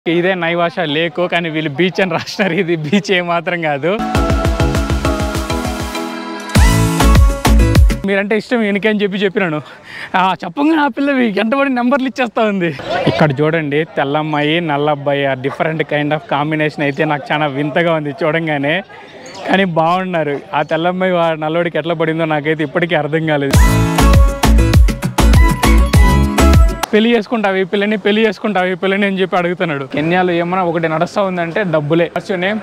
ఇదే నైవాష లేకు కానీ వీళ్ళు బీచ్ అని రాసినారు. ఇది బీచ్ ఏమాత్రం కాదు. మీరంటే ఇష్టం వెనుకని చెప్పినాను. చెప్పంగా నా పిల్ల ఎంతబడి నెంబర్లు ఇచ్చేస్తా ఉంది. ఇక్కడ చూడండి, తెల్లమ్మాయి నల్లబ్బాయి డిఫరెంట్ కైండ్ ఆఫ్ కాంబినేషన్ అయితే నాకు చాలా వింతగా ఉంది చూడంగానే. కానీ బాగున్నారు. ఆ తెల్లమ్మాయి నల్లోడికి ఎట్లా పడిందో నాకైతే ఇప్పటికీ అర్థం కాలేదు. పెళ్లి చేసుకుంటావు ఈ పిల్లని, పెళ్లి చేసుకుంటావు ఈ పిల్లని అని చెప్పి అడుగుతున్నాడు. కెన్యాలో ఏమన్నా ఒకటి నడుస్తూ ఉందంటే డబ్బులే. What's your name?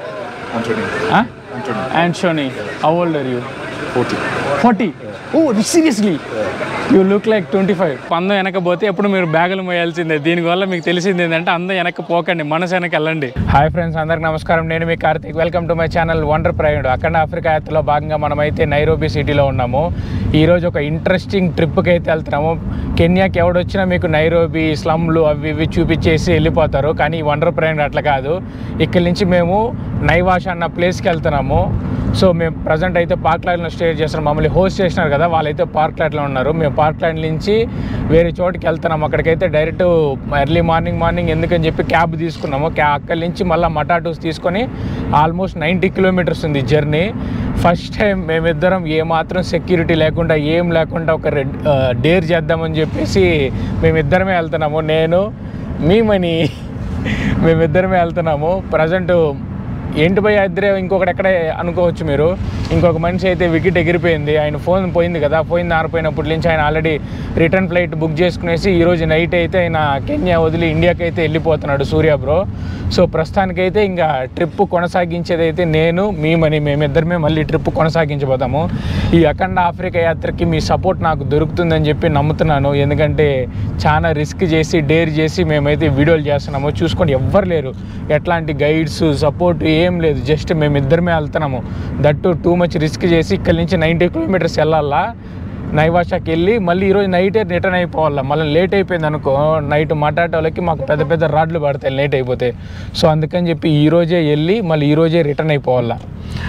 Anthony. How old are you? 40. Oh, seriously? You look like 25. అందం వెనకపోతే ఎప్పుడు మీరు బ్యాగులు మోయాల్సిందే. దీనివల్ల మీకు తెలిసింది ఏంటంటే అందం వెనక పోకండి, మనసు వెనక వెళ్ళండి. హాయ్ ఫ్రెండ్స్, అందరికి నమస్కారం. నేను మీ Karthik. Welcome to my channel wonder pride. అక్కడ ఆఫ్రికా యాత్రలో భాగంగా మనమైతే నైరోబీ సిటీలో ఉన్నాము. ఈరోజు ఒక ఇంట్రెస్టింగ్ ట్రిప్కి అయితే వెళ్తున్నాము. కెన్యాకి ఎవడొచ్చినా మీకు నైరోబీ స్లమ్లు అవి ఇవి చూపించేసి వెళ్ళిపోతారు. కానీ ఈ వండర్ ప్రైడ్ అట్లా కాదు. ఇక్కడి నుంచి మేము నైవాష అన్న ప్లేస్కి వెళ్తున్నాము. సో మేము ప్రజెంట్ అయితే పార్క్లాండ్లో స్టే చేస్తున్నాం. మమ్మల్ని హోస్ట్ చేసినారు కదా, వాళ్ళైతే పార్క్లాండ్లో ఉన్నారు. మేము పార్క్లాండ్ నుంచి వేరే చోటుకి వెళ్తున్నాము. అక్కడికైతే డైరెక్ట్ ఎర్లీ మార్నింగ్ ఎందుకని చెప్పి క్యాబ్ తీసుకున్నాము. అక్కడి నుంచి మళ్ళీ మటాటూస్ తీసుకొని ఆల్మోస్ట్ 90 కిలోమీటర్స్ ఉంది జర్నీ. ఫస్ట్ టైం మేమిద్దరం ఏమాత్రం సెక్యూరిటీ లేకుండా ఏం లేకుండా ఒక డేర్ చేద్దామని చెప్పేసి మేమిద్దరమే వెళ్తున్నాము. నేను మీ మనీ మేమిద్దరమే వెళ్తున్నాము. ప్రజెంట్ ఏంటి భయ ఇద్దరే, ఇంకొకటి ఎక్కడే అనుకోవచ్చు మీరు. ఇంకొక మనిషి అయితే వికెట్ ఎగిరిపోయింది, ఆయన ఫోన్ పోయింది కదా, ఆరిపోయినప్పటి నుంచి ఆయన ఆల్రెడీ రిటర్న్ ఫ్లైట్ బుక్ చేసుకునేసి ఈరోజు నైట్ అయితే ఆయన కెన్యా వదిలి ఇండియాకి అయితే వెళ్ళిపోతున్నాడు సూర్య బ్రో. సో ప్రస్తుతానికైతే ఇంకా ట్రిప్ కొనసాగించేది అయితే నేను మీ మనీ మేమిద్దరమే మళ్ళీ ట్రిప్ కొనసాగించబోతాము. ఈ అఖండ ఆఫ్రికా యాత్రకి మీ సపోర్ట్ నాకు దొరుకుతుందని చెప్పి నమ్ముతున్నాను. ఎందుకంటే చాలా రిస్క్ చేసి డేర్ చేసి మేమైతే వీడియోలు చేస్తున్నాము. చూసుకోండి, ఎవ్వరు లేరు, ఎట్లాంటి గైడ్స్ సపోర్ట్ ఏం లేదు. జస్ట్ మేమిద్దరమే వెళ్తున్నాము. దట్టు టూ మచ్ రిస్క్ చేసి ఇక్కడి నుంచి 90 కిలోమీటర్స్ వెళ్ళాలా. నైవాషాకి వెళ్ళి మళ్ళీ ఈరోజు నైటే రిటర్న్ అయిపోవాలా. మళ్ళీ లేట్ అయిపోయింది అనుకో, నైట్ మటాటోలకి మాకు పెద్ద పెద్ద రాడ్లు పడతాయి లేట్ అయిపోతే. సో అందుకని చెప్పి ఈరోజే వెళ్ళి మళ్ళీ ఈరోజే రిటర్న్ అయిపోవాలా.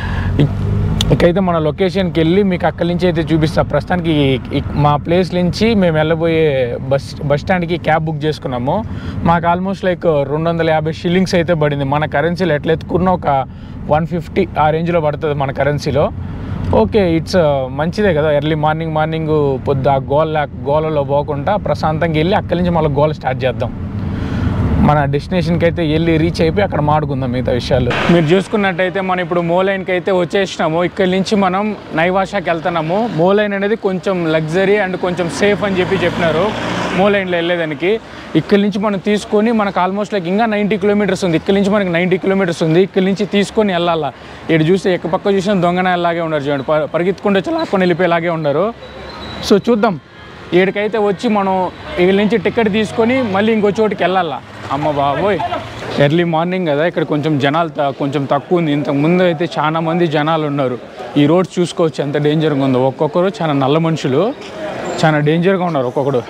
ఇకైతే మన లొకేషన్కి వెళ్ళి మీకు అక్కడి నుంచి అయితే చూపిస్తాం. ప్రస్తుతానికి మా ప్లేస్ నుంచి మేము వెళ్ళబోయే బస్ స్టాండ్కి క్యాబ్ బుక్ చేసుకున్నాము. మాకు ఆల్మోస్ట్ లైక్ 250 షిల్లింగ్స్ అయితే పడింది. మన కరెన్సీలో ఎట్లా ఎత్తుకున్నా ఒక 150 ఆ రేంజ్లో పడుతుంది మన కరెన్సీలో. ఓకే, ఇట్స్ మంచిదే కదా. ఎర్లీ మార్నింగ్ పొద్దు ఆ గోలలో పోకుండా ప్రశాంతంగా వెళ్ళి అక్కడి నుంచి మళ్ళీ గోల స్టార్ట్ చేద్దాం. మన డెస్టినేషన్కి అయితే వెళ్ళి రీచ్ అయిపోయి అక్కడ మాడుకుందాం మిగతా విషయాలు. మీరు చూసుకున్నట్టయితే మనం ఇప్పుడు మోలైన్కి అయితే వచ్చేసినాము. ఇక్కడి నుంచి మనం నైవాషాకి వెళ్తున్నాము. మోలైన్ అనేది కొంచెం లగ్జరీ అండ్ కొంచెం సేఫ్ అని చెప్పినారు మోలైన్లో వెళ్ళేదానికి. ఇక్కడి నుంచి మనం తీసుకొని మనకు ఆల్మోస్ట్ లైక్ ఇంకా 90 కిలోమీటర్స్ ఉంది. ఇక్కడి నుంచి మనకి 90 కిలోమీటర్స్ ఉంది. ఇక్కడి నుంచి తీసుకొని వెళ్ళాలా. ఇటు చూస్తే ఎక్క పక్క చూసిన దొంగనాయలాగే ఉన్నారు చూడండి, పరిగెత్తుకుంటూ వచ్చి లాక్కొని వెళ్ళిపోయేలాగే ఉన్నారు. సో చూద్దాం, ఏడికైతే వచ్చి మనం వీళ్ళ నుంచి టికెట్ తీసుకొని మళ్ళీ ఇంకో చోటుకి వెళ్ళాలా. అమ్మ బాబోయ్, ఎర్లీ మార్నింగ్ కదా, ఇక్కడ కొంచెం జనాలు కొంచెం తక్కువ ఉంది. ఇంతకుముందు అయితే చాలా మంది జనాలు ఉన్నారు. ఈ రోడ్స్ చూసుకోవచ్చు ఎంత డేంజర్గా ఉందో. ఒక్కొక్కరు చాలా నల్ల మనుషులు, చాలా డేంజర్గా ఉన్నారు ఒక్కొక్కడు.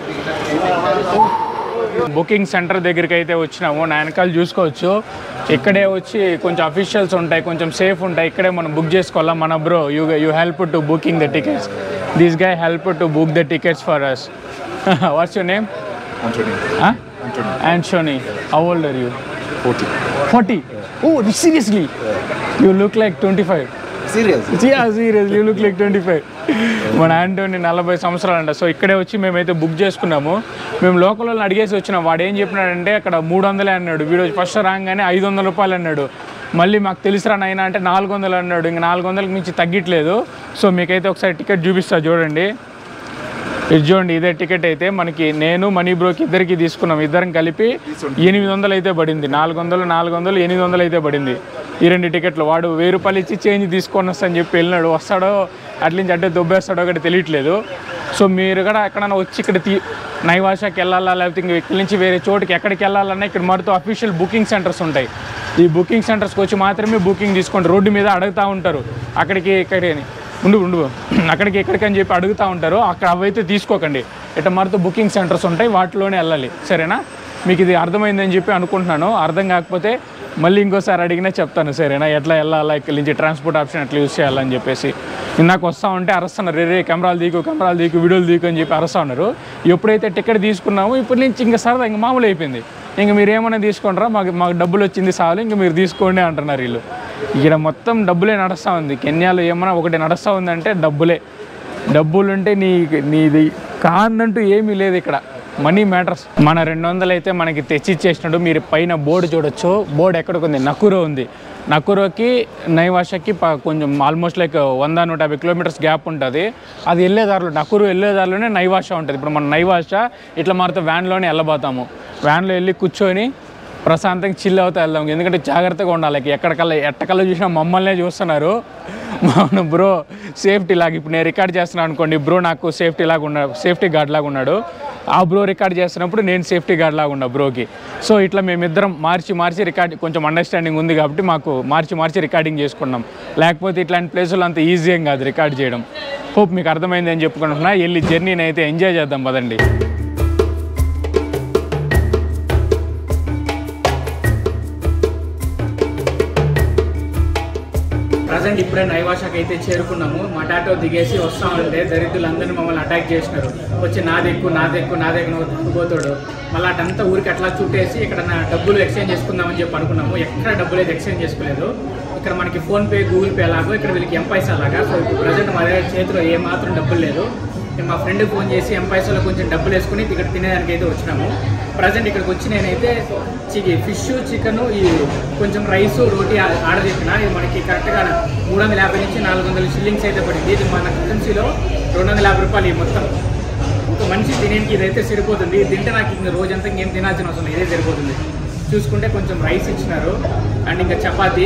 బుకింగ్ సెంటర్ దగ్గరికి అయితే వచ్చినాము. నా వెనకాల చూసుకోవచ్చు, ఇక్కడే వచ్చి కొంచెం అఫీషియల్స్ ఉంటాయి, కొంచెం సేఫ్ ఉంటాయి. ఇక్కడే మనం బుక్ చేసుకోవాలా. మన bro you help to booking the tickets. This guy help to book the tickets for us. What's your name? Anthony. How old are you? 40. Oh, seriously? You look like 25. Seriously? Yeah, seriously. You look like 25. మన Antony 40 సంవత్సరాలు అంట. So ఇక్కడే వచ్చి మేమైతే book చేసుకున్నాము. మేము local వాళ్ళని అడిగేసి వచ్చినాం. వాడు ఏం చెప్పినాడంటే అక్కడ 300 అన్నాడు. వీడు ఫస్ట్ రాగానే 500 రూపాయలు అన్నాడు. మళ్ళీ మాకు తెలిసిరా నైనా అంటే 400 అన్నాడు. ఇంకా 400కి మించి తగ్గట్లేదు. సో మీకైతే ఒకసారి టికెట్ చూపిస్తా చూడండి. ఇది చూడండి, ఇదే టికెట్ అయితే మనకి నేను మనీ బ్రోకి ఇద్దరికి తీసుకున్నాం. ఇద్దరం కలిపి 800 అయితే పడింది. 400 800 అయితే పడింది ఈ 2 టికెట్లు. వాడు 1000 రూపాయలు ఇచ్చి చేంజ్ తీసుకొని వస్తా అని చెప్పి వెళ్ళినాడు. వస్తాడో అట్నుంచి అంటే దొబ్బేస్తాడో ఒకటి తెలియట్లేదు. సో మీరు కూడా ఎక్కడైనా వచ్చి ఇక్కడ నైవాషాకి వెళ్ళాలా, లేకపోతే ఇంక ఇక్కడి నుంచి వేరే చోటుకి ఎక్కడికి వెళ్ళాలన్నా ఇక్కడ మరితో అఫీషియల్ బుకింగ్ సెంటర్స్ ఉంటాయి. ఈ బుకింగ్ సెంటర్స్కి వచ్చి మాత్రమే బుకింగ్ తీసుకోండి. రోడ్డు మీద అడుగుతూ ఉంటారు, అక్కడికి ఇక్కడికి ఉండు అక్కడికి ఎక్కడికి అని చెప్పి అడుగుతూ ఉంటారు. అక్కడ అవైతే తీసుకోకండి. ఇట్లా మరితో బుకింగ్ సెంటర్స్ ఉంటాయి, వాటిలోనే వెళ్ళాలి. సరేనా? మీకు ఇది అర్థమైందని చెప్పి అనుకుంటున్నాను. అర్థం కాకపోతే మళ్ళీ ఇంకోసారి అడిగినా చెప్తాను సరేనా, ఎట్లా వెళ్ళాలా ఇక్కడ నుంచి ట్రాన్స్పోర్ట్ ఆప్షన్ ఎట్లా యూస్ చేయాలని చెప్పేసి. ఇందాక వస్తూ ఉంటే అరుస్తున్నారు, రే కెమెరాలు తీకు వీడియోలు తీకు అని చెప్పి అరుస్తూ ఉన్నారు. ఎప్పుడైతే టికెట్ తీసుకున్నామో ఇప్పటి నుంచి ఇంకా సరదా ఇంకా మామూలు అయిపోయింది. ఇంక మీరు ఏమైనా తీసుకుంటారా, మాకు డబ్బులు వచ్చింది చాలు, ఇంక మీరు తీసుకోండి అంటున్నారు వీళ్ళు. ఇక్కడ మొత్తం డబ్బులే నడుస్తూ ఉంది. కెన్యాలో ఏమైనా ఒకటి నడుస్తూ ఉందంటే డబ్బులుంటే నీది కాదంటూ ఏమీ లేదు ఇక్కడ. Money matters. మన 200 అయితే మనకి తెచ్చిచ్చేసినాడు. మీరు పైన బోర్డు చూడొచ్చు. బోర్డు ఎక్కడికి ఉంది, నకురో ఉంది. నకురోకి నైవాషాకి కొంచెం ఆల్మోస్ట్ లైక్ 100-150 కిలోమీటర్స్ గ్యాప్ ఉంటుంది. అది వెళ్ళేదారులు, నకురు వెళ్ళేదారులోనే నైవాషా ఉంటుంది. ఇప్పుడు మనం నైవాషా ఇట్లా మారితే వ్యాన్లోనే వెళ్ళబోతాము. వ్యాన్లో వెళ్ళి కూర్చొని ప్రశాంతంగా చిల్ అవుతా వెళ్దాం. ఎందుకంటే జాగ్రత్తగా ఉండాలి. ఎట్టకల్లా చూసినా మమ్మల్నే చూస్తున్నారు. అవును బ్రో, సేఫ్టీ లాగా ఇప్పుడు నేను రికార్డ్ చేస్తున్నాను అనుకోండి, బ్రో నాకు సేఫ్టీ గార్డ్ లాగా ఉన్నాడు. ఆ బ్రో రికార్డ్ చేస్తున్నప్పుడు నేను సేఫ్టీ గార్డ్ లాగా ఉన్నా బ్రోకి. సో ఇట్లా మేమిద్దరం మార్చి రికార్డ్, కొంచెం అండర్స్టాండింగ్ ఉంది కాబట్టి మాకు మార్చి రికార్డింగ్ చేసుకున్నాం. లేకపోతే ఇట్లాంటి ప్లేసులు అంత ఈజీ ఏం కాదు రికార్డ్ చేయడం. హోప్ మీకు అర్థమైంది అని చెప్పుకుంటున్నా. వెళ్ళి జర్నీని అయితే ఎంజాయ్ చేద్దాం పదండి. ప్రజెంట్ ఇప్పుడే నైవాషాకి అయితే చేరుకున్నాము. మటాటో దిగేసి వస్తామంటే దరిద్రులందరినీ మమ్మల్ని అటాక్ చేసినారు. వచ్చి నాదెక్కు పోతాడు. మళ్ళీ అటంతా ఊరికి అట్లా చుట్టేసి ఇక్కడ నా డబ్బులు ఎక్స్చేంజ్ చేసుకుందామని చెప్పి అనుకున్నాము. ఎక్కడ డబ్బులు అయితే ఎక్స్చేంజ్ చేసుకోలేదు. ఇక్కడ మనకి ఫోన్పే, గూగుల్ పే లాగా, ఇక్కడ వీళ్ళకి ఎంపైసా లాగా. సో ఇప్పుడు ప్రజెంట్ మా దగ్గర చేతిలో ఏమాత్రం డబ్బులు లేదు. మా ఫ్రెండ్కి ఫోన్ చేసి ఎంపైసాలో కొంచెం డబ్బులు వేసుకుని ఇక్కడ తినేదానికి అయితే వచ్చినాము. ప్రజెంట్ ఇక్కడికి వచ్చి నేనైతే ఫిష్, చికెను, ఈ కొంచెం రైసు, రోటీ ఆర్డర్ చేసిన. ఇది మనకి కరెక్ట్గా 350 నుంచి 400 షిల్లింగ్స్ అయితే పడింది. ఇది మన కరెన్సీలో 250 రూపాయలు మొత్తం. ఒక మనిషి తినేకి ఇదైతే సరిపోతుంది. ఇది తింటే నాకు ఇంకా రోజంతా ఇంకేం తినాల్సిన అవసరం ఇదే సరిపోతుంది. చూసుకుంటే కొంచెం రైస్ ఇచ్చినారు అండ్ ఇంకా చపాతీ.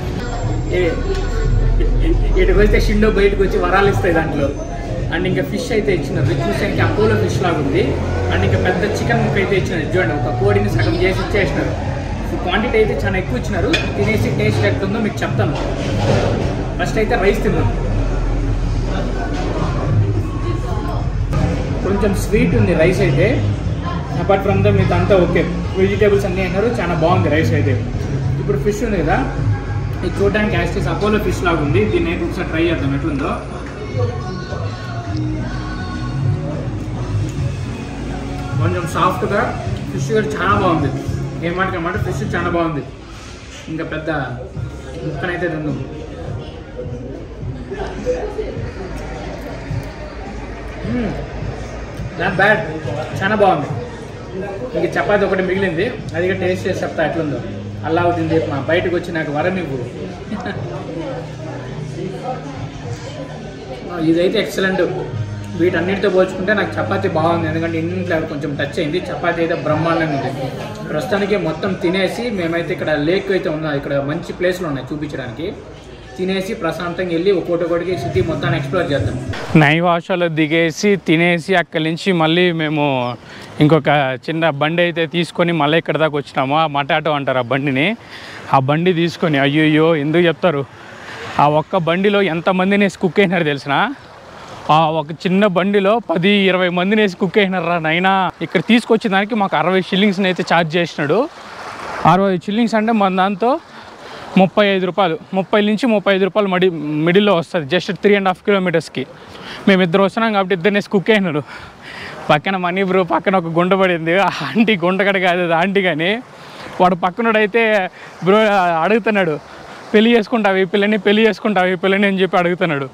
ఇటుకు వస్తే షిండో బయటకు వచ్చి వరాలు ఇస్తాయి దాంట్లో. అండ్ ఇంకా ఫిష్ అయితే ఇచ్చినారు. చూసానికి అపోలో ఫిష్ లాగా ఉంది. అండ్ ఇంకా పెద్ద చికెన్ ముక్క అయితే ఇచ్చినారు. చూడండి, ఒక కోడిని సగం చేసి ఇచ్చేసినారు. క్వాంటిటీ అయితే చాలా ఎక్కువ ఇచ్చినారు. తినేసి టేస్ట్ ఎట్లుందో మీకు చెప్తాను. ఫస్ట్ అయితే రైస్ తిన్నాం. కొంచెం స్వీట్ ఉంది రైస్ అయితే. అపార్ట్ ఫ్రమ్ ద మీకు అంతా ఓకే. వెజిటేబుల్స్ అన్నీ అయినారు. చాలా బాగుంది రైస్ అయితే. ఇప్పుడు ఫిష్ ఉంది కదా, ఇది చూడడానికి యాస్టీస్ అపోలో ఫిష్ లాగా ఉంది. దీన్ని అయితే ఒకసారి ట్రై చేద్దాం ఎట్లుందో. కొంచెం సాఫ్ట్గా ఫిష్ కూడా చాలా బాగుంది. ఏమాటకమాట ఫిష్ చాలా బాగుంది. ఇంకా పెద్ద ముక్కనైతే తిందాం. నాట్ బ్యాడ్, చాలా బాగుంది. ఇంక చపాతి ఒకటి మిగిలింది, అది కూడా టేస్ట్ చేసి చెప్తా ఎట్లుందో. అల్లావుద్దీన్ దీప్ మా బయటకు వచ్చి నాకు వరం ఇవ్వు. ఇదైతే ఎక్సలెంట్. వీటన్నిటితో పోల్చుకుంటే నాకు చపాతీ బాగుంది. ఎందుకంటే ఇంట్లో కొంచెం టచ్ అయింది. చపాతీ అయితే బ్రహ్మాండంగా ఉంది. ప్రస్తుతానికి మొత్తం తినేసి మేమైతే ఇక్కడ లేక్ అయితే ఉన్నాయి, ఇక్కడ మంచి ప్లేస్లు ఉన్నాయి చూపించడానికి. తినేసి ప్రశాంతంగా వెళ్ళి ఒక్కొక్కటికి సిటీ మొత్తాన్ని ఎక్స్ప్లోర్ చేద్దాం. నైవాషాలో దిగేసి తినేసి అక్కడి నుంచి మళ్ళీ మేము ఇంకొక చిన్న బండి అయితే తీసుకొని మళ్ళీ ఇక్కడ దాకా వచ్చినాము. ఆ మటాటో అంటారు ఆ బండిని. ఆ బండి తీసుకొని అయ్యో ఎందుకు చెప్తారు, ఆ ఒక్క బండిలో ఎంతమందిని వేసి కుక్ అయినారు తెలిసిన. ఆ ఒక చిన్న బండిలో 10-20 మందిని వేసి కుక్ అయినారా నైనా. ఇక్కడ తీసుకొచ్చిన దానికి మాకు 60 షిల్లింగ్స్ని అయితే ఛార్జ్ చేసినాడు. 60 షిల్లింగ్స్ అంటే మన దాంతో 35 రూపాయలు, 30 నుంచి 35 రూపాయలు మిడిల్లో వస్తుంది. జస్ట్ 3.5 కిలోమీటర్స్కి. మేమిద్దరు వస్తున్నాం కాబట్టి ఇద్దరిని వేసి కుక్ అయినాడు. పక్కన మనీ బ్రో పక్కన ఒక గుంట పడింది. ఆంటీ గుంటగడ కాదు అది ఆంటీ, కానీ వాడు పక్కనోడైతే బ్రో అడుగుతున్నాడు, పెళ్ళి చేసుకుంటావు ఈ పిల్లని అని చెప్పి అడుగుతున్నాడు.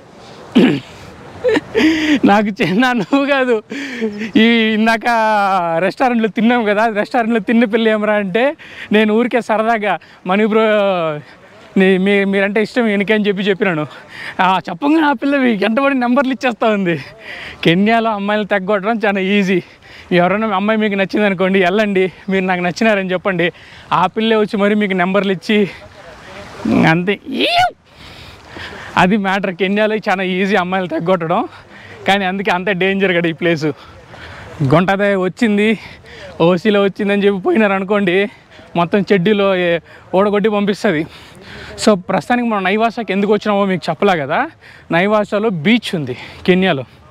నాకు చిన్న నువ్వు కాదు, ఈ ఇందాక రెస్టారెంట్లో తిన్నాం కదా, రెస్టారెంట్లో తిన్న పిల్ల ఏమరా అంటే నేను ఊరికే సరదాగా మనీ బ్రో మీరంటే ఇష్టం వెనకని చెప్పినాను. చెప్పంగా ఆ పిల్ల ఎంతబడి నెంబర్లు ఇచ్చేస్తూ ఉంది. కెన్యాలో అమ్మాయిలు తగ్గొట్టడం చాలా ఈజీ. ఎవరైనా అమ్మాయి మీకు నచ్చింది అనుకోండి, వెళ్ళండి, మీరు నాకు నచ్చినారని చెప్పండి, ఆ పిల్లే వచ్చి మరి మీకు నెంబర్లు ఇచ్చి అంతే. అది మ్యాటర్. కెన్యాలో చాలా ఈజీ అమ్మాయిలు తగ్గొట్టడం. కానీ అందుకే అంతే డేంజర్ కదా ఈ ప్లేసు. గుంటదే వచ్చింది, ఓసీలో వచ్చిందని చెప్పి పోయినారు అనుకోండి, మొత్తం చెడ్డీలో ఓడగొట్టి పంపిస్తుంది. సో ప్రస్తుతానికి మనం నైవాషాకి ఎందుకు వచ్చినామో మీకు చెప్పలే కదా. నైవాషాలో బీచ్ ఉంది కెన్యాలో.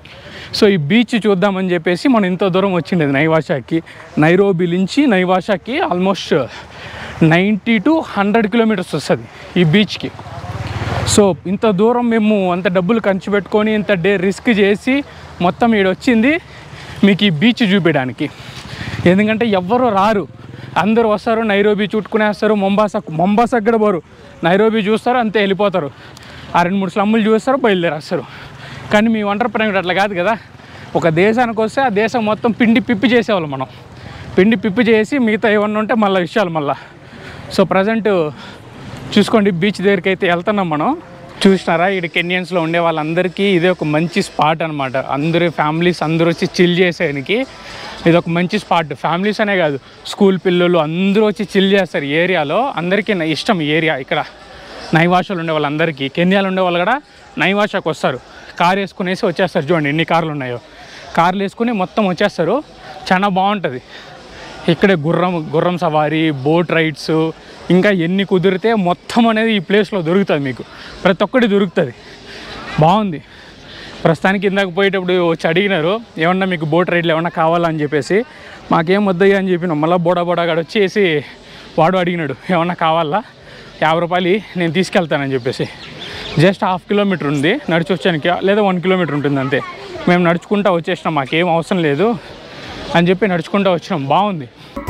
సో ఈ బీచ్ చూద్దామని చెప్పేసి మనం ఇంత దూరం వచ్చిండేది నైవాషాకి. నైరోబీ నుంచి నైవాషాకి ఆల్మోస్ట్ 90 to 100 కిలోమీటర్స్ వస్తుంది ఈ బీచ్కి. సో ఇంత దూరం మేము అంత డబ్బులు ఖర్చు పెట్టుకొని ఇంత రిస్క్ చేసి మొత్తం ఈడొచ్చింది మీకు ఈ బీచ్ చూపించడానికి. ఎందుకంటే ఎవ్వరూ రారు, అందరూ వస్తారు నైరోబీ చుట్టుకునేస్తారు, మొంబాసాకు కూడా పోరు, నైరోబీ చూస్తారు అంతే వెళ్ళిపోతారు, ఆ 2-3 స్లమ్ములు చూస్తారు బయలుదేరేస్తారు. కానీ మీ ఒంటరి ప్రైవేట్ అట్లా కాదు కదా, ఒక దేశానికి వస్తే ఆ దేశం మొత్తం పిండి పిప్పి చేసేవాళ్ళం మనం, పిండి పిప్పి చేసి మిగతా ఏమన్నా ఉంటే మళ్ళీ విషయాలు మళ్ళీ. సో ప్రజెంట్ చూసుకోండి బీచ్ దగ్గరికి అయితే వెళ్తున్నాం మనం. చూసినారా ఇక్కడ కెన్యన్స్లో ఉండే వాళ్ళందరికీ ఇదే ఒక మంచి స్పాట్ అనమాట. అందరూ ఫ్యామిలీస్ అందరూ వచ్చి చిల్ చేసేదానికి ఇది ఒక మంచి స్పాట్. ఫ్యామిలీస్ అనే కాదు, స్కూల్ పిల్లలు అందరూ వచ్చి చిల్ చేస్తారు. ఈ ఏరియాలో అందరికీ ఇష్టం ఈ ఏరియా. ఇక్కడ నైవాషాలు ఉండే వాళ్ళందరికీ, కెన్యాలో ఉండే వాళ్ళు కూడా నైవాషాకు వస్తారు, కార్ వేసుకునేసి వచ్చేస్తారు. చూడండి ఎన్ని కార్లు ఉన్నాయో, కార్లు వేసుకుని మొత్తం వచ్చేస్తారు. చాలా బాగుంటుంది ఇక్కడే గుర్రం సవారీ, బోట్ రైడ్స్, ఇంకా ఎన్ని కుదిరితే మొత్తం అనేది ఈ ప్లేస్లో దొరుకుతుంది. మీకు ప్రతి ఒక్కటి దొరుకుతుంది, బాగుంది. ప్రస్తుతానికి ఇందాక పోయేటప్పుడు వచ్చి అడిగినారు ఏమన్నా మీకు బోట్ రైడ్లు ఏమన్నా కావాలని చెప్పేసి, మాకేం వద్దయ్యా అని చెప్పినాం. మళ్ళీ బోడాగాడు వచ్చేసి వాడు అడిగినాడు ఏమన్నా కావాలా, 50 రూపాయలు నేను తీసుకెళ్తానని చెప్పేసి. జస్ట్ 1/2 కిలోమీటర్ ఉంది నడిచి వచ్చానికి, లేదా 1 కిలోమీటర్ ఉంటుంది అంతే. మేము నడుచుకుంటూ వచ్చేసినాం, మాకేం అవసరం లేదు అని చెప్పి నడుచుకుంటూ వచ్చినాం. బాగుంది.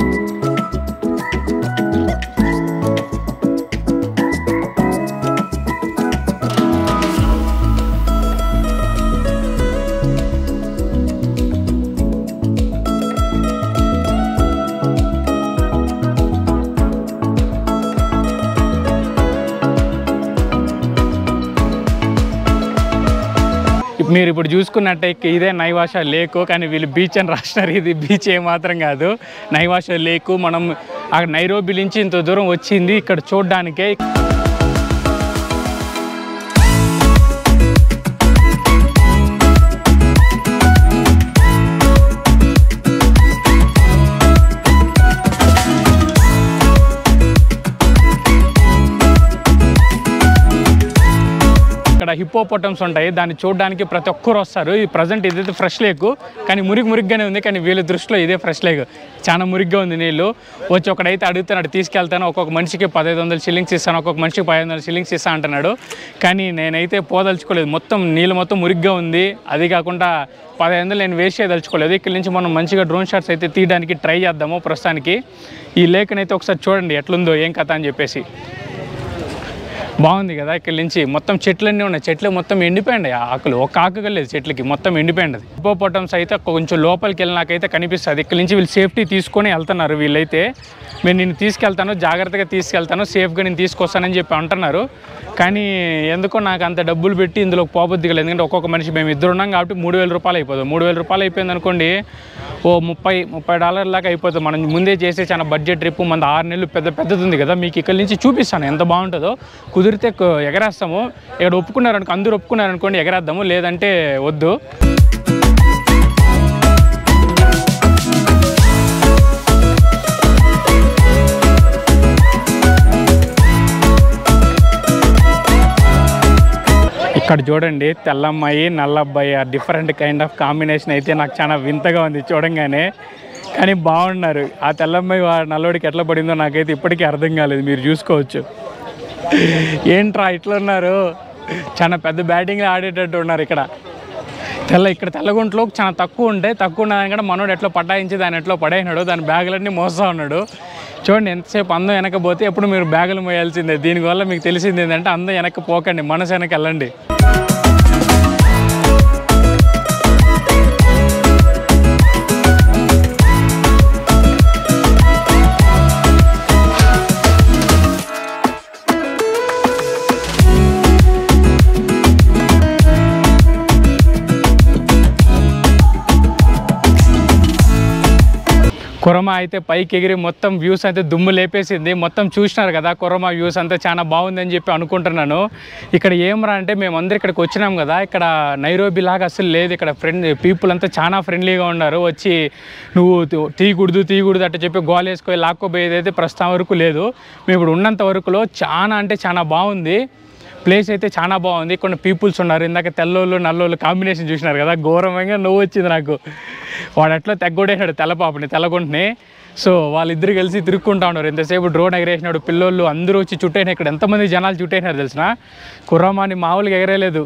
మీరు ఇప్పుడు చూసుకున్నట్టయితే ఇదే నైవాషా లేకు, కానీ వీళ్ళు బీచ్ అని రాసినారు. ఇది బీచ్ ఏమాత్రం కాదు, నైవాషా లేకు. మనం అక్కడ నైరోబీ నుంచి ఇంత దూరం వచ్చింది ఇక్కడ చూడడానికే. ఇక్కడ హిప్పోపొటమ్స్ ఉంటాయి, దాన్ని చూడడానికి ప్రతి ఒక్కరు వస్తారు. ఈ ప్రజెంట్ ఇదైతే ఫ్రెష్ లేకు, కానీ మురిగ్గానే ఉంది. కానీ వీళ్ళ దృష్టిలో ఇదే ఫ్రెష్ లేక్, చాలా మురిగ్గా ఉంది నీళ్ళు. వచ్చి ఒకడైతే అడుగుతున్నాడు తీసుకెళ్తాను, ఒక్కొక్క మనిషికి 1500 షిల్లింగ్స్ ఇస్తాను, ఒక్కొక్క మనిషికి 500 షిల్లింగ్స్ ఇస్తాను అంటున్నాడు. కానీ నేనైతే పోదలుచుకోలేదు, మొత్తం నీళ్ళు మొత్తం మురిగ్గా ఉంది. అది కాకుండా 1500 నేను వేస్ట్ చేయదలుచుకోలేదు. ఇక్కడ నుంచి మనం మంచిగా డ్రోన్ షాట్స్ అయితే తీయడానికి ట్రై చేద్దాము. ప్రస్తుతానికి ఈ లేక్ని అయితే ఒకసారి చూడండి ఎట్లుందో ఏం కథ అని చెప్పేసి. బాగుంది కదా. ఇక్కడ నుంచి మొత్తం చెట్లన్నీ ఉన్నాయి, చెట్లు మొత్తం ఎండిపోయింది, ఆకులు ఒక్క ఆకుగా లేదు చెట్లకి, మొత్తం ఎండిపోయింది. హిప్పోపొటమ్స్ అయితే కొంచెం లోపలికి వెళ్ళినాకైతే కనిపిస్తుంది. ఇక్కడ నుంచి వీళ్ళు సేఫ్టీ తీసుకొని వెళ్తున్నారు. వీళ్ళైతే నేను నిన్ను తీసుకెళ్తాను, జాగ్రత్తగా తీసుకెళ్తాను, సేఫ్గా నేను తీసుకొస్తానని చెప్పి అంటున్నారు. కానీ ఎందుకో నాకు అంత డబ్బులు పెట్టి ఇందులో పోబుద్ది లేదు. ఎందుకంటే ఒక్కొక్క మనిషి మేము ఇద్దరు ఉన్నాం కాబట్టి 3000 రూపాయలు అయిపోతుంది. 3000 రూపాయలు అయిపోయింది అనుకోండి, ఓ $30 దాకా అయిపోతుంది. మనం ముందే చేసే చాలా బడ్జెట్ ట్రిప్, మన 6 నెలలు పెద్దది ఉంది కదా. మీకు ఇక్కడ నుంచి చూపిస్తాను ఎంత బాగుంటుందో. కుదిరితే ఎగరేస్తాము, ఇక్కడ ఒప్పుకున్నారనుకో, అందరూ ఒప్పుకున్నారనుకోండి ఎగరేద్దాము, లేదంటే వద్దు. ఇక్కడ చూడండి తెల్లమ్మాయి నల్లబ్బాయి, డిఫరెంట్ కైండ్ ఆఫ్ కాంబినేషన్ అయితే నాకు చాలా వింతగా ఉంది చూడంగానే. కానీ బాగున్నారు. ఆ తెల్లమ్మాయి నల్లోడికి ఎట్లా పడిందో నాకైతే ఇప్పటికీ అర్థం కాలేదు, మీరు చూసుకోవచ్చు. ఏంట్రా ఇట్లా ఉన్నారు, చాలా పెద్ద బ్యాటింగ్ ఆడేటట్టు ఉన్నారు. ఇక్కడ తెల్లగుంట్లో చాలా తక్కువ ఉన్నదాని కూడా మనోడు ఎట్లా పటాయించి దాన్ని ఎట్లా పడేసినాడు, దాని బ్యాగులన్నీ మోస్తూ ఉన్నాడు. చూడండి ఎంతసేపు అందం వెనకపోతే ఎప్పుడు మీరు బ్యాగులు మోయాల్సిందే. దీనివల్ల మీకు తెలిసింది ఏంటంటే అందం వెనక్కి పోకండి, మనసు వెనక్కి వెళ్ళండి. కొరమా అయితే పైకి ఎగిరి మొత్తం వ్యూస్ అయితే దుమ్ము లేపేసింది. మొత్తం చూసినారు కదా కొరమా వ్యూస్ అంతా చాలా బాగుందని చెప్పి అనుకుంటున్నాను. ఇక్కడ ఏమరా అంటే మేమందరూ ఇక్కడికి వచ్చినాం కదా, ఇక్కడ నైరోబీ లాగా అసలు లేదు. ఇక్కడ పీపుల్ అంతా చాలా ఫ్రెండ్లీగా ఉన్నారు. వచ్చి నువ్వు తీయకూడదు అట్ట చెప్పి గోల్ వేసుకొని లాక్కోపోయేది అయితే ప్రస్తుతం వరకు లేదు. మేము ఇప్పుడు ఉన్నంత వరకులో చాలా అంటే చాలా బాగుంది. ప్లేస్ అయితే చాలా బాగుంది. కొన్ని పీపుల్స్ ఉన్నారు. ఇందాక తెల్లోళ్ళు నల్లోళ్ళు కాంబినేషన్ చూసినారు కదా, ఘోరమంగా నవ్వు వచ్చింది నాకు. వాడు అట్లా తెగ్గొడేసాడు తెల్లపాపని. సో వాళ్ళిద్దరు కలిసి తిరుక్కుంటా ఉన్నారు. ఎంతసేపు డ్రోన్ ఎగరేసినాడు. పిల్లోళ్ళు అందరూ వచ్చి చుట్టైనా, ఇక్కడ ఎంతమంది జనాలు చుట్టైనారు తెలిసిన. కుర్రమాని మామూలుగా ఎగరేలేదు.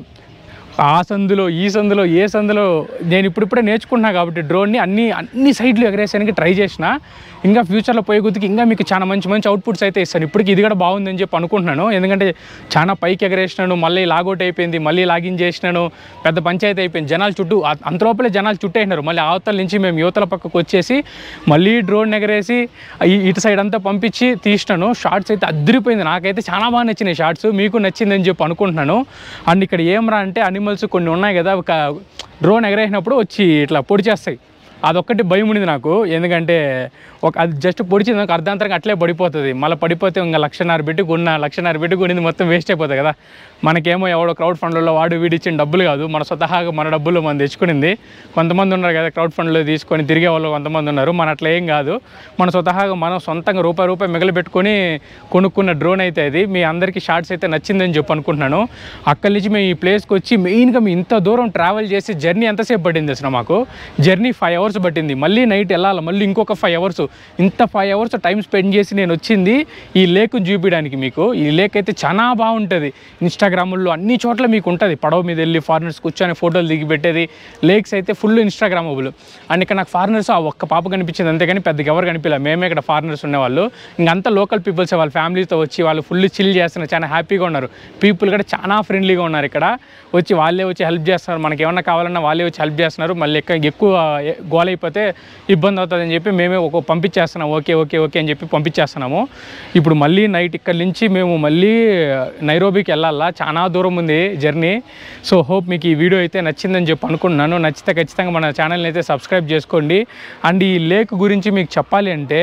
ఆ సందులో ఈ సందులో ఏ సందులో నేను ఇప్పుడిప్పుడే నేర్చుకుంటున్నా కాబట్టి డ్రోన్ని అన్ని సైడ్లు ఎగరేసానికి ట్రై చేసిన. ఇంకా ఫ్యూచర్లో పోయే కొద్దికి ఇంకా మీకు చాలా మంచి అవుట్పుట్స్ అయితే ఇస్తాను. ఇప్పటికి ఇది కూడా బాగుందని చెప్పి అనుకుంటున్నాను. ఎందుకంటే చాలా పైకి ఎగరేసినాను, మళ్ళీ లాగౌట్ అయిపోయింది, మళ్ళీ లాగిన్ చేసినాను, పెద్ద పంచాయతీ అయిపోయింది. జనాలు చుట్టూ అంతలోపలే జనాలు చుట్టేసినారు. మళ్ళీ అవతల నుంచి మేము యువతల పక్కకు వచ్చేసి మళ్ళీ డ్రోన్ ఎగరేసి ఇటు సైడ్ అంతా పంపించి తీసినాను. షార్ట్స్ అయితే అదిరిపోయింది. నాకైతే చాలా బాగా నచ్చినాయి షార్ట్స్. మీకు నచ్చిందని చెప్పి అనుకుంటున్నాను. అండ్ ఇక్కడ ఏమరా అంటే అనిమల్స్ కొన్ని ఉన్నాయి కదా, ఒక డ్రోన్ ఎగరేసినప్పుడు వచ్చి ఇట్లా పొడి చేస్తాయి. అదొక్కటి భయం ఉండేది నాకు. ఎందుకంటే అది జస్ట్ పొడిచింది నాకు అర్ధాంతరంగా అట్లే పడిపోతుంది. మళ్ళీ పడిపోతే ఇంకా 1,50,000 పెట్టి కొనింది మొత్తం వేస్ట్ అయిపోతుంది కదా. మనకేమో ఎవడో క్రౌడ్ ఫండ్లలో వాడు వీడి ఇచ్చిన డబ్బులు కాదు, మన స్వతహాగా మన డబ్బులు మనం తెచ్చుకునింది. కొంతమంది ఉన్నారు కదా క్రౌడ్ ఫండ్లో తీసుకొని తిరిగే వాళ్ళు, కొంతమంది ఉన్నారు. మన అట్లా ఏం కాదు, మన స్వతహాగా మనం సొంతంగా రూపాయి మిగిలిపెట్టుకొని కొనుక్కున్న డ్రోన్ అయితే అది. మీ అందరికీ షార్ట్స్ అయితే నచ్చిందని చెప్పి అనుకుంటున్నాను. అక్కడి నుంచి మేము ఈ ప్లేస్కి వచ్చి మెయిన్గా మేము ఇంత దూరం ట్రావెల్ చేసి జర్నీ ఎంతసేపు పట్టింది అసలు మాకు? జర్నీ 5 hours పట్టింది. మళ్ళీ నైట్ వెళ్ళాలి, మళ్ళీ ఇంకొక 5 hours. ఇంత 5 hours టైం స్పెండ్ చేసి నేను వచ్చింది ఈ లేక్ చూపించడానికి. మీకు ఈ లేక్ అయితే చాలా బాగుంటుంది. ఇన్స్టాగ్రాముల్లో అన్ని చోట్ల మీకు ఉంటుంది. పడవ మీద వెళ్ళి ఫారినర్స్ కూర్చొని ఫోటోలు దిగి పెట్టేది. లేక్స్ అయితే ఫుల్ ఇన్స్టాగ్రామబుల్. అండ్ ఇక్కడ నాకు ఫారినర్స్ ఆ ఒక్క పాప కనిపించింది, అంతేగాని పెద్దగా ఎవరు కనిపించలేదు. మేమే ఇక్కడ ఫారినర్స్ ఉండేవాళ్ళు. ఇంకంతా లోకల్ పీపుల్స్ వాళ్ళ ఫ్యామిలీతో వచ్చి వాళ్ళు ఫుల్ చిల్ చేస్తున్నారు, చాలా హ్యాపీగా ఉన్నారు. పీపుల్ కూడా చాలా ఫ్రెండ్లీగా ఉన్నారు. ఇక్కడ వచ్చి వాళ్ళే వచ్చి హెల్ప్ చేస్తున్నారు. మనకి ఏమన్నా కావాలన్నా వాళ్ళే వచ్చి హెల్ప్ చేస్తున్నారు. మళ్ళీ ఎక్కువ గోల్ అయిపోతే ఇబ్బంది అవుతుందని చెప్పి మేమే పంపించేస్తున్నాం. ఓకే అని చెప్పి పంపించేస్తున్నాము. ఇప్పుడు మళ్ళీ నైట్ ఇక్కడ నుంచి మేము మళ్ళీ నైరోబీకి వెళ్ళాలా, చాలా దూరం ఉంది జర్నీ. సో హోప్ మీకు ఈ వీడియో అయితే నచ్చిందని చెప్పి అనుకుంటున్నాను. నచ్చితే ఖచ్చితంగా మన ఛానల్ని అయితే సబ్స్క్రైబ్ చేసుకోండి. అండ్ ఈ లేక్ గురించి మీకు చెప్పాలి అంటే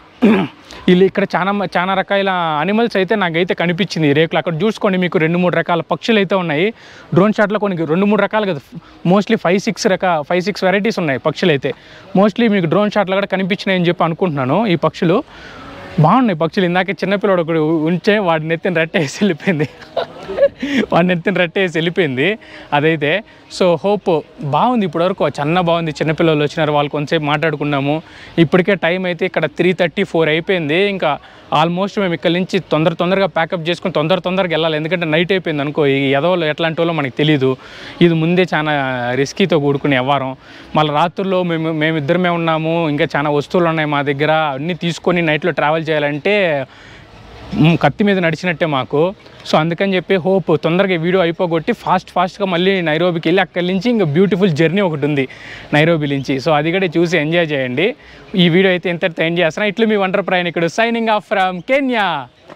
ఇక్కడ చాలా రకాల అనిమల్స్ అయితే నాకైతే కనిపించింది ఈ రేకులు. అక్కడ చూసుకోండి, మీకు 2-3 రకాల పక్షులు అయితే ఉన్నాయి. డ్రోన్ షాట్లో కొన్ని 2-3 రకాలు కదా, మోస్ట్లీ 5-6 వెరైటీస్ ఉన్నాయి పక్షులు అయితే. మోస్ట్లీ మీకు డ్రోన్ షాట్లో కూడా కనిపించినాయి అని చెప్పి అనుకుంటున్నాను. ఈ పక్షులు బాగున్నాయి. పక్షులు ఇందాకే చిన్నపిల్లడు ఒకడు ఉంచే వాడిని ఎత్తిన రెట్టేసి వెళ్ళిపోయింది అదైతే. సో హోప్ బాగుంది ఇప్పటివరకు, చాలా బాగుంది. చిన్నపిల్లలు వచ్చినారు, వాళ్ళు కొంతసేపు మాట్లాడుకున్నాము. ఇప్పటికే టైం అయితే ఇక్కడ 3:34 అయిపోయింది. ఇంకా ఆల్మోస్ట్ మేము ఇక్కడ నుంచి తొందరగా ప్యాకప్ చేసుకుని తొందరగా వెళ్ళాలి. ఎందుకంటే నైట్ అయిపోయింది అనుకో, ఈ ఎదవలు ఎట్లాంటి వాళ్ళో మనకు తెలియదు. ఇది ముందే చాలా రిస్కీతో కూడుకునే వ్యవహారం. మళ్ళీ రాత్రుల్లో మేమిద్దరమే ఉన్నాము, ఇంకా చాలా వస్తువులు ఉన్నాయి మా దగ్గర. అన్నీ తీసుకొని నైట్లో ట్రావెల్ చేయాలంటే కత్తి మీద నడిచినట్టే మాకు. సో అందుకని చెప్పి హోప్ తొందరగా వీడియో అయిపోగొట్టి ఫాస్ట్గా మళ్ళీ నైరోబీకి వెళ్ళి అక్కడి నుంచి ఇంకా బ్యూటిఫుల్ జర్నీ ఒకటి ఉంది నైరోబీ నుంచి. సో అది కూడా చూసి ఎంజాయ్ చేయండి. ఈ వీడియో అయితే ఇంతటితో ఎండ్ చేస్తున్నా. ఇట్లు మీ ఒంటరి ప్రయాణికుడు సైనింగ్ ఆఫ్ ఫ్రమ్ కెన్యా.